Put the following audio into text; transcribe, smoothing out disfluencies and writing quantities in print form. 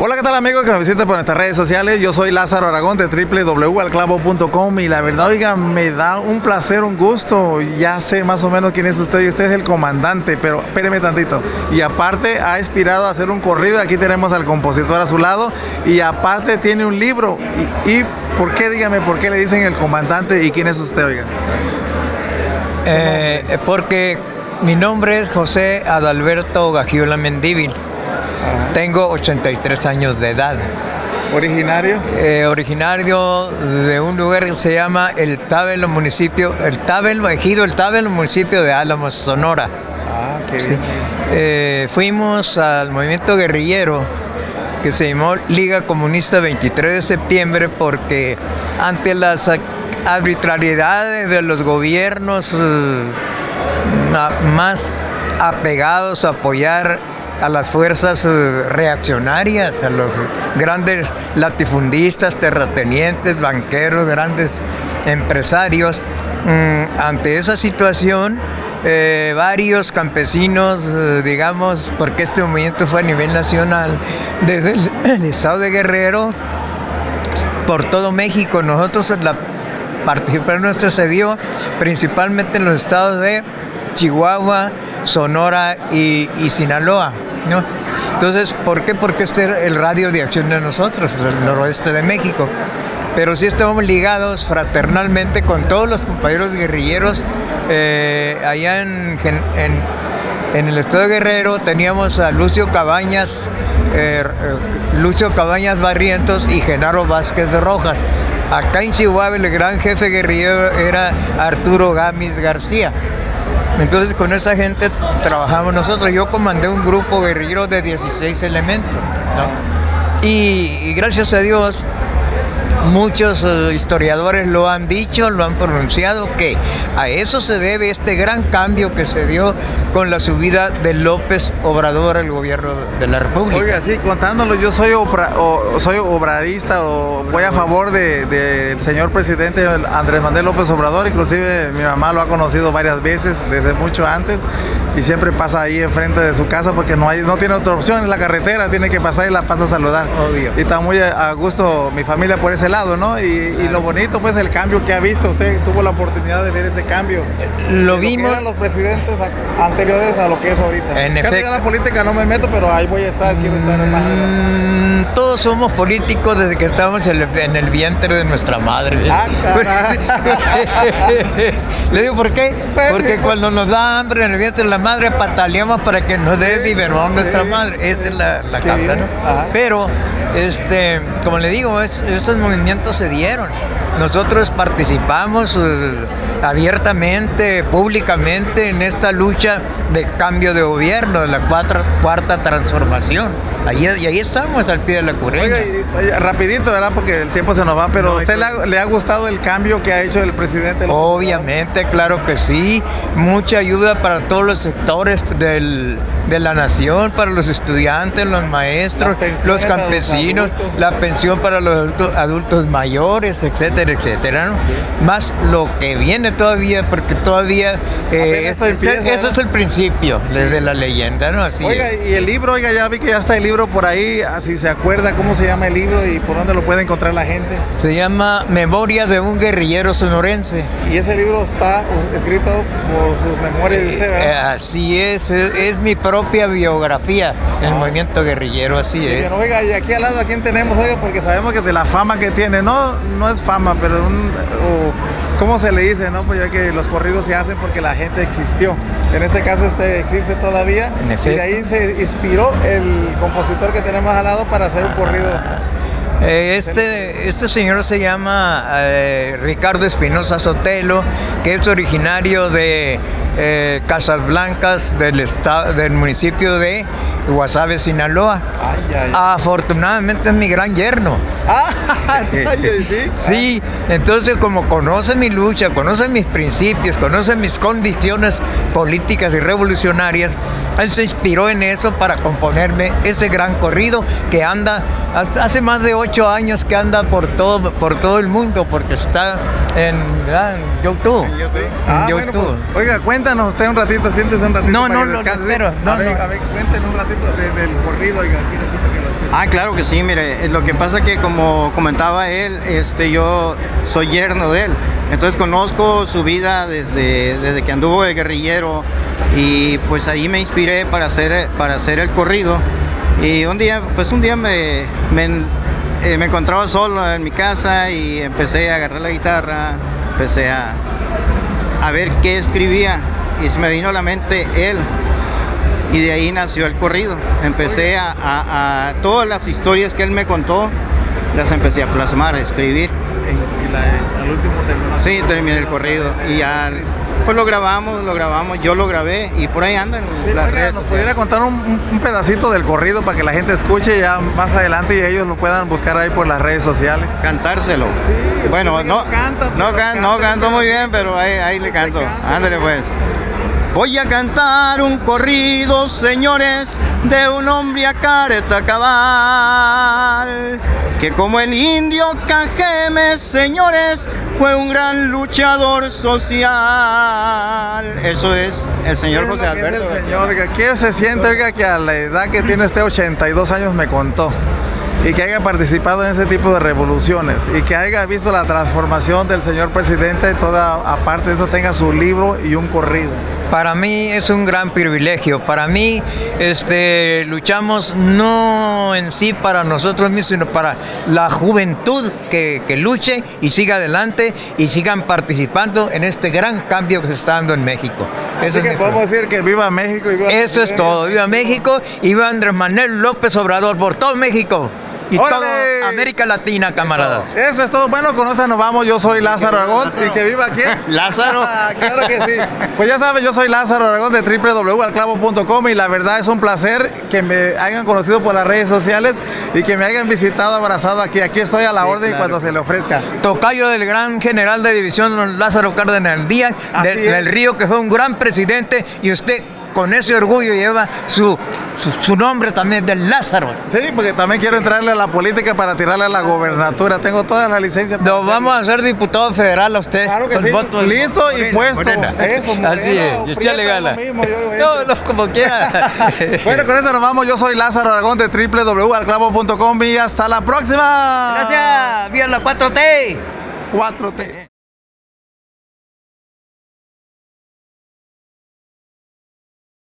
Hola, ¿qué tal amigos que me visitan por nuestras redes sociales? Yo soy Lázaro Aragón de www.alclavo.com y la verdad, oiga, me da un placer, un gusto. Ya sé más o menos quién es usted y usted es el comandante, pero espéreme tantito. Y aparte ha inspirado a hacer un corrido, aquí tenemos al compositor a su lado y aparte tiene un libro. ¿Y por qué, dígame, por qué le dicen el comandante y quién es usted, oiga? Porque mi nombre es José Adalberto Gagiola Mendívil. Tengo 83 años de edad. ¿Originario? Originario de un lugar que se llama El Tábelo, municipio, ejido El Tábelo, municipio de Álamos, Sonora. Ah, qué bien. Sí. Fuimos al movimiento guerrillero que se llamó Liga Comunista 23 de septiembre porque ante las arbitrariedades de los gobiernos más apegados a apoyar a las fuerzas reaccionarias, a los grandes latifundistas, terratenientes, banqueros, grandes empresarios. Ante esa situación, varios campesinos, digamos, porque este movimiento fue a nivel nacional, desde el estado de Guerrero, por todo México, nosotros la participación nuestra se dio principalmente en los estados de Chihuahua, Sonora y Sinaloa, ¿no? Entonces, ¿por qué? Porque este era el radio de acción de nosotros, el noroeste de México. Pero sí estábamos ligados fraternalmente con todos los compañeros guerrilleros. Allá en el estado de Guerrero teníamos a Lucio Cabañas Barrientos y Genaro Vázquez de Rojas. Acá en Chihuahua el gran jefe guerrillero era Arturo Gámez García. Entonces con esa gente trabajamos nosotros. Yo comandé un grupo guerrillero de 16 elementos, ¿no? Y gracias a Dios, muchos historiadores lo han dicho, lo han pronunciado, que a eso se debe este gran cambio que se dio con la subida de López Obrador al gobierno de la República. Oiga, sí, contándolo, yo soy obradista o voy a favor del señor presidente Andrés Manuel López Obrador. Inclusive mi mamá lo ha conocido varias veces desde mucho antes y siempre pasa ahí enfrente de su casa porque no tiene otra opción, es la carretera, tiene que pasar y la pasa a saludar. Obvio. Y está muy a gusto mi familia por ese lado, ¿no? Y lo bonito, pues, el cambio que ha visto. Usted tuvo la oportunidad de ver ese cambio. Lo vimos. Que eran los presidentes anteriores a lo que es ahorita. En efecto. La política no me meto, pero ahí voy a estar, quiero estar en más adelante. Todos somos políticos desde que estamos en el vientre de nuestra madre. Ah, Le digo, ¿por qué? Porque cuando nos da hambre en el vientre de la madre, pataleamos para que nos dé biberón nuestra madre. Esa es la causa, ¿no? Ajá. Pero, como le digo, esos movimientos se dieron. Nosotros participamos abiertamente, públicamente en esta lucha de cambio de gobierno, de la cuarta transformación. Y ahí estamos al pie de la cureña. Oiga, rapidito, ¿verdad? Porque el tiempo se nos va, pero ¿a usted le ha gustado el cambio que ha hecho el presidente? Obviamente, claro que sí. Mucha ayuda para todos los sectores de la nación, para los estudiantes, los maestros, los campesinos, la pensión para los adultos mayores, etcétera, etcétera, ¿no? Sí. Más lo que viene todavía, porque todavía eso es el principio de la leyenda, ¿no? Así oiga, es. Y el libro, oiga, ya vi que ya está el libro por ahí, así se acuerda cómo se llama el libro y por dónde lo puede encontrar la gente. Se llama Memoria de un guerrillero sonorense. Y ese libro está escrito por sus memorias de usted, ¿verdad? Así es mi propia biografía, el movimiento guerrillero, así es. Pero, oiga, y aquí al lado, ¿a quién tenemos? Oiga, porque sabemos que de la fama que tiene, no es fama, pero ¿cómo se le dice, no? Pues ya que los corridos se hacen porque la gente existió. En este caso existe todavía. En efecto. Y de ahí se inspiró el compositor que tenemos al lado para hacer un corrido. Este señor se llama Ricardo Espinosa Sotelo, que es originario de Casas Blancas del municipio de Guasave, Sinaloa. Afortunadamente es mi gran yerno. Sí, entonces como conoce mi lucha, conoce mis principios, conoce mis condiciones políticas y revolucionarias, él se inspiró en eso para componerme ese gran corrido que anda hace más de 8 años que anda por todo el mundo, porque está en YouTube. Bueno, pues, oiga, cuéntanos usted un ratito, siéntese un ratito. No, espero. A ver, cuéntenos un ratito del corrido, oiga, aquí lo escucho. Ah, claro que sí, mire, lo que pasa que como comentaba él, yo soy yerno de él, entonces conozco su vida desde que anduvo de guerrillero y pues ahí me inspiré para hacer el corrido. Y un día me encontraba solo en mi casa y empecé a agarrar la guitarra, empecé a ver qué escribía y se me vino a la mente él. Y de ahí nació el corrido. Empecé a todas las historias que él me contó, las empecé a plasmar, a escribir. ¿Y al último terminó? Sí, terminé el corrido. Y ya, pues lo grabamos, yo lo grabé y por ahí andan las redes. ¿Nos pudiera contar un pedacito del corrido para que la gente escuche ya más adelante y ellos lo puedan buscar ahí por las redes sociales? Cantárselo. Sí, bueno, no canto muy bien, pero ahí le canto. Ándale pues. Voy a cantar un corrido, señores, de un hombre a carta cabal, que como el indio Cajeme, señores, fue un gran luchador social. Eso es el señor José Alberto. ¿Qué se siente, oiga, que a la edad que tiene usted, 82 años, me contó? Y que haya participado en ese tipo de revoluciones y que haya visto la transformación del señor presidente y toda, aparte de eso, tenga su libro y un corrido. Para mí es un gran privilegio. Para mí luchamos no en sí para nosotros mismos, sino para la juventud que luche y siga adelante y sigan participando en este gran cambio que se está dando en México. Así que podemos decir que viva México y viva Eso es todo. Viva México y viva Andrés Manuel López Obrador por todo México. Y toda América Latina, camaradas. Eso es todo. Bueno, con esta nos vamos. Yo soy Lázaro Aragón. ¿Y que viva quién? Lázaro. Claro que sí. Pues ya saben, yo soy Lázaro Aragón de www.alclavo.com y la verdad es un placer que me hayan conocido por las redes sociales y que me hayan visitado, abrazado aquí. Aquí estoy a la orden, claro, cuando se le ofrezca. Tocayo del gran general de división, don Lázaro Cárdenas Díaz, del Río, que fue un gran presidente, y usted con ese orgullo lleva su nombre también, del Lázaro. Sí, porque también quiero entrarle a la política para tirarle a la gobernatura. Tengo todas las licencias. Nos vamos a hacer diputado federal a usted. Claro que sí. Listo y puesto. Eso, así es. Y usted gana. No, como quiera. Bueno, con eso nos vamos. Yo soy Lázaro Aragón de www.alclavo.com y hasta la próxima. Gracias. ¡Viva la 4T! 4T.